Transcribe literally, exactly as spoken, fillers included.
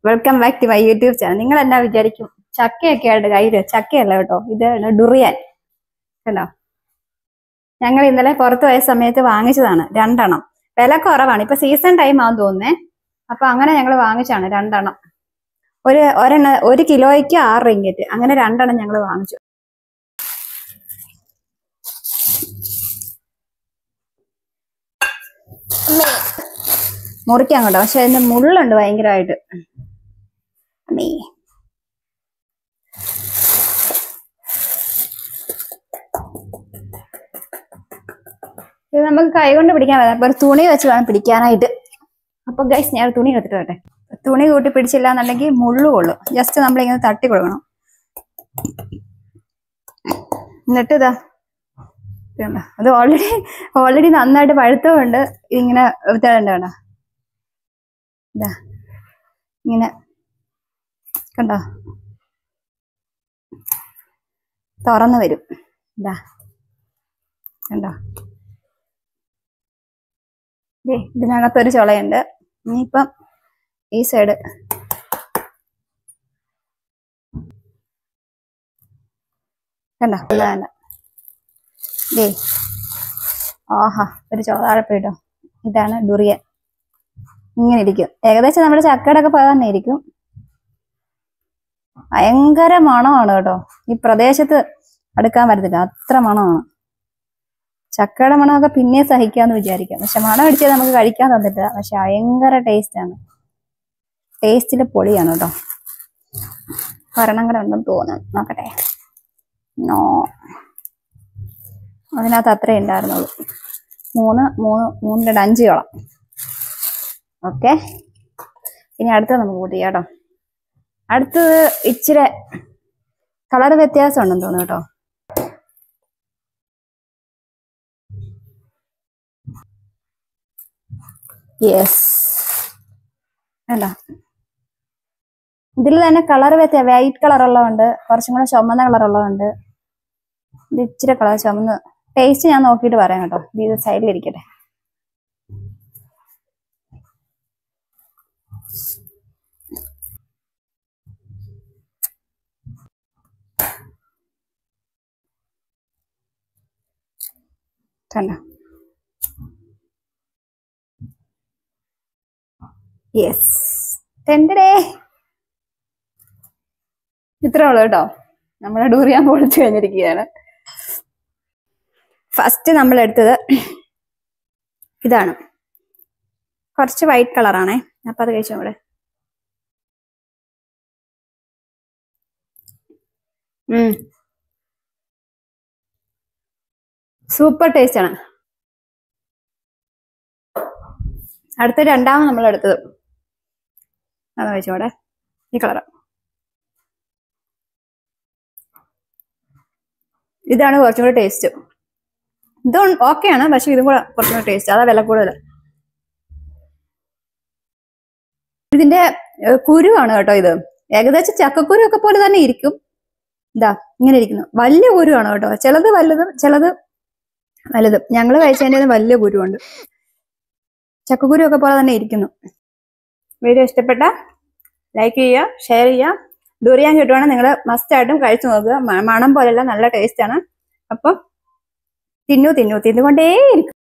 Welcome back to my YouTube channel. നിങ്ങൾ എന്നാ വിചാരിക്കും ചക്കയൊക്കെ ആയിട്ട് കയ്യില്? ചക്കയല്ല കേട്ടോ, ഇതാണ് ഡുറിയാൻ. കണ്ടോ, ഞങ്ങൾ ഇന്നലെ പുറത്തു പോയ സമയത്ത് വാങ്ങിച്ചതാണ് രണ്ടെണ്ണം. വില കുറവാണ്, ഇപ്പൊ സീസൺ ടൈം ആണെന്ന് തോന്നുന്നേ. അപ്പൊ അങ്ങനെ ഞങ്ങൾ വാങ്ങിച്ചാണ് രണ്ടെണ്ണം. ഒരു ഒരെണ്ണ ഒരു കിലോയ്ക്ക് ആറ് റിംഗിറ്റ്, അങ്ങനെ രണ്ടെണ്ണം ഞങ്ങൾ വാങ്ങിച്ചു. മുറിക്കാൻ കേട്ടോ, പക്ഷെ അതിന്റെ മുള്ളുണ്ട് ഭയങ്കരമായിട്ട്. ഇത് നമുക്ക് കൈ കൊണ്ട് പിടിക്കാൻ പറ്റാം, അപ്പൊ ഒരു തുണി വെച്ച് വേണം പിടിക്കാനായിട്ട്. അപ്പൊ ഗൈസ് ഞാൻ തുണി എടുത്തിട്ട് വരട്ടെ. തുണി കൂട്ടി പിടിച്ചില്ല എന്നുണ്ടെങ്കിൽ മുള്ളു കൊള്ളും. ജസ്റ്റ് നമ്മളിങ്ങനെ തട്ടി കൊടുക്കണം. എന്നിട്ട് ഇതാ അത് ഓൾറെഡി ഓൾറെഡി നന്നായിട്ട് പഴുത്തമുണ്ട്. ഇങ്ങനെ വേണ്ട ഇതാ ഇങ്ങനെ കണ്ടോ, തുറന്നു വരും. ഇതാ കണ്ടോ, ഇതിനകത്തൊരു ചുളയുണ്ട്. ഇനിയിപ്പം ഈ സൈഡ് കണ്ടോ, അല്ല ദേ ആഹാ ഒരു ചോതാഴപ്പിട്ടോ. ഇതാണ് ഡുറിയൻ. ഇങ്ങനെ ഇരിക്കും, ഏകദേശം നമ്മുടെ ചക്കയുടെ ഒക്കെ പോലെ തന്നെ ഇരിക്കും. ഭയങ്കര മണമാണ് കേട്ടോ, ഈ പ്രദേശത്ത് അടുക്കാൻ പറ്റത്തില്ല, അത്ര മണമാണ്. ചക്കയുടെ മണമൊക്കെ പിന്നെ സഹിക്കാന്ന് വിചാരിക്കാം, പക്ഷെ മണം അടിച്ചാൽ നമുക്ക് കഴിക്കാൻ തന്നിട്ടില്ല. പക്ഷെ ഭയങ്കര ടേസ്റ്റ് ആണ്, ടേസ്റ്റില് പൊളിയാണ് കേട്ടോ. ഒരെണ്ണം കൂടെ ഉണ്ടെന്ന് തോന്നുന്നു, നോക്കട്ടെ. നോ, അതിനകത്ത് അത്രേ ഉണ്ടായിരുന്നുള്ളൂ. മൂന്ന് മൂന്ന് മൂന്ന് രണ്ട് അഞ്ച് ചോളം. ഓക്കെ, ഇനി അടുത്തത് നമുക്ക് കൂട്ടി കേട്ടോ. അടുത്തത് ഇച്ചിരി കളർ വ്യത്യാസം ഉണ്ടെന്ന് തോന്നുന്നു കേട്ടോ. യെസ്, അല്ല ഇതിൽ തന്നെ കളർ വ്യത്യാസം, വൈറ്റ് കളർ ഉള്ളതുണ്ട്, കുറച്ചും കൂടെ ചുമന്ന കളർ ഉള്ളതുണ്ട്. ഇത് ഇച്ചിരി കളർ ചുമന്ന്. ടേസ്റ്റ് ഞാൻ നോക്കിയിട്ട് പറയാം കേട്ടോ. ഇത് സൈഡിലിരിക്കട്ടെ. കണ്ടോ, യെസ്, ടെൻഡേ ഇത്രേ ഉള്ളു കേട്ടോ. നമ്മുടെ ഡൂറിയാൻ പൊളിച്ചു കഴിഞ്ഞിരിക്കുകയാണ്. ഫസ്റ്റ് നമ്മൾ എടുത്തത് ഇതാണ്, കുറച്ച് വൈറ്റ് കളറാണേ. അപ്പൊ അത് കഴിച്ചോ കൂടെ. ഉം സൂപ്പർ ടേസ്റ്റ് ആണ്. അടുത്ത രണ്ടാമത് നമ്മൾ എടുത്തത് അത് കഴിച്ചോടെ, ഈ കളറ്. ഇതാണ് കുറച്ചും കൂടെ ടേസ്റ്റ്. ഇത് ഓക്കെയാണ്, പക്ഷെ ഇതും കൂടെ കുറച്ചും കൂടെ ടേസ്റ്റ്. അതാ വില കൂടുതൽ. ഇതിന്റെ കുരുവാണ് കേട്ടോ ഇത്. ഏകദേശം ചക്കക്കുരു ഒക്കെ പോലെ തന്നെ ഇരിക്കും. ഇതാ ഇങ്ങനെ ഇരിക്കുന്നു. വലിയ കുരുവാണ് കേട്ടോ. ചിലത് വലുതും ചിലത് വലുതും. ഞങ്ങള് കഴിച്ചതിൻ്റെ വലിയ കുരുവുണ്ട്. ചക്കക്കുരു ഒക്കെ പോലെ തന്നെ ഇരിക്കുന്നു. വീഡിയോ ഇഷ്ടപ്പെട്ട ലൈക്ക് ചെയ്യുക, ഷെയർ ചെയ്യുക. ഡുറിയാൻ കിട്ടുവാണെങ്കിൽ നിങ്ങൾ മസ്റ്റ് ആയിട്ടും കഴിച്ചു നോക്കുക. മണം പോലെയല്ല, നല്ല ടേസ്റ്റ് ആണ്. അപ്പം തിന്നു തിന്നു തിന്നുകൊണ്ടേയിരിക്കും.